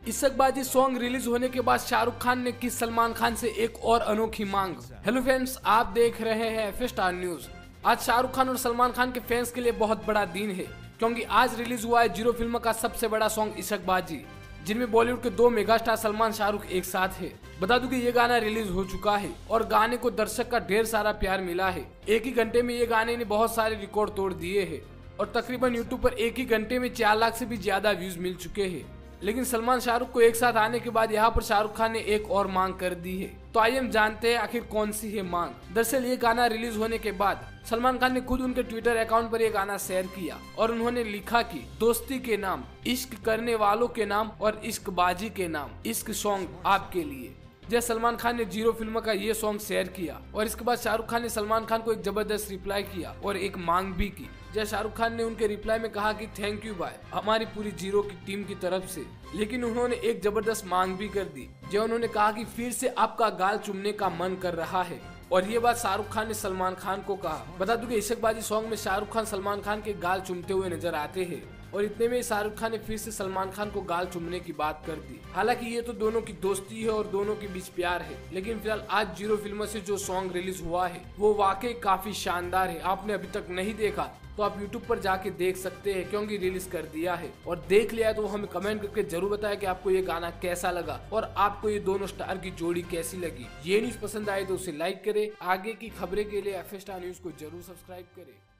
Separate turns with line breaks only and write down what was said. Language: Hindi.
इश्कबाजी सॉन्ग रिलीज होने के बाद शाहरुख खान ने की सलमान खान से एक और अनोखी मांग। हेलो फ्रेंड्स, आप देख रहे हैं एफ स्टार न्यूज। आज शाहरुख खान और सलमान खान के फैंस के लिए बहुत बड़ा दिन है, क्योंकि आज रिलीज हुआ है जीरो फिल्म का सबसे बड़ा सॉन्ग इश्कबाजी, जिनमें बॉलीवुड के दो मेगा स्टार सलमान शाहरुख एक साथ है। बता दूं कि ये गाना रिलीज हो चुका है और गाने को दर्शक का ढेर सारा प्यार मिला है। एक ही घंटे में ये गाने ने बहुत सारे रिकॉर्ड तोड़ दिए हैं और तकरीबन यूट्यूब पर एक ही घंटे में 4 लाख से भी ज्यादा व्यूज मिल चुके हैं। लेकिन सलमान शाहरुख को एक साथ आने के बाद यहाँ पर शाहरुख खान ने एक और मांग कर दी है। तो आइए हम जानते हैं आखिर कौन सी है मांग। दरअसल ये गाना रिलीज होने के बाद सलमान खान ने खुद उनके ट्विटर अकाउंट पर ये गाना शेयर किया और उन्होंने लिखा कि दोस्ती के नाम, इश्क करने वालों के नाम और इश्कबाजी के नाम, इश्क सॉन्ग आपके लिए। जय सलमान खान ने जीरो फिल्म का ये सॉन्ग शेयर किया और इसके बाद शाहरुख खान ने सलमान खान को एक जबरदस्त रिप्लाई किया और एक मांग भी की। जय शाहरुख खान ने उनके रिप्लाई में कहा कि थैंक यू भाई, हमारी पूरी जीरो की टीम की तरफ से। लेकिन उन्होंने एक जबरदस्त मांग भी कर दी। जय उन्होंने कहा कि फिर से आपका गाल चूमने का मन कर रहा है, और ये बात शाहरुख खान ने सलमान खान को कहा। बता दूं कि इश्कबाजी सॉन्ग में शाहरुख खान सलमान खान के गाल चूमते हुए नजर आते हैं और इतने में शाहरुख खान ने फिर से सलमान खान को गाल चूमने की बात कर दी। हालांकि ये तो दोनों की दोस्ती है और दोनों के बीच प्यार है, लेकिन फिलहाल आज जीरो फिल्म से जो सॉन्ग रिलीज हुआ है वो वाकई काफी शानदार है। आपने अभी तक नहीं देखा तो आप YouTube पर जाके देख सकते हैं, क्योंकि रिलीज कर दिया है। और देख लिया है तो हमें कमेंट करके जरूर बताएं कि आपको ये गाना कैसा लगा और आपको ये दोनों स्टार की जोड़ी कैसी लगी। ये न्यूज पसंद आए तो उसे लाइक करें। आगे की खबरें के लिए एफ स्टार न्यूज को जरूर सब्सक्राइब करें।